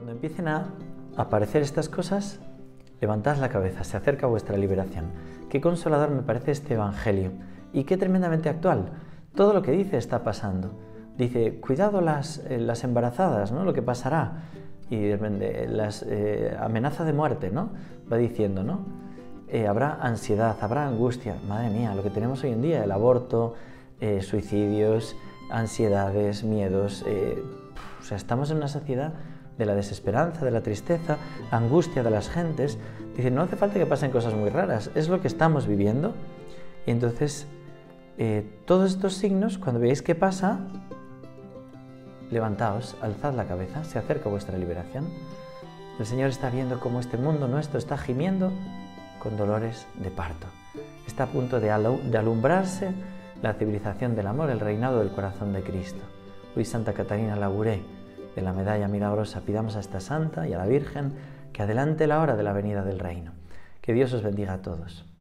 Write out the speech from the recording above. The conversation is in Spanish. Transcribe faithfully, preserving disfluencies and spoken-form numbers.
Cuando empiecen a aparecer estas cosas, levantad la cabeza, se acerca vuestra liberación. Qué consolador me parece este Evangelio y qué tremendamente actual. Todo lo que dice está pasando. Dice, cuidado las, eh, las embarazadas, ¿no? Lo que pasará. Y de repente, las eh, amenaza de muerte, ¿no? Va diciendo, ¿no? Eh, habrá ansiedad, habrá angustia. Madre mía, lo que tenemos hoy en día, el aborto, eh, suicidios, ansiedades, miedos. Eh, o sea, estamos en una sociedad de la desesperanza, de la tristeza, angustia de las gentes. Dice, no hace falta que pasen cosas muy raras, es lo que estamos viviendo. Y entonces, eh, todos estos signos, cuando veáis qué pasa, levantaos, alzad la cabeza, se acerca vuestra liberación. El Señor está viendo cómo este mundo nuestro está gimiendo con dolores de parto. Está a punto de, de alumbrarse la civilización del amor, el reinado del corazón de Cristo. Hoy Santa Catarina Labouré, de la Medalla Milagrosa, pidamos a esta santa y a la Virgen que adelante la hora de la venida del reino. Que Dios os bendiga a todos.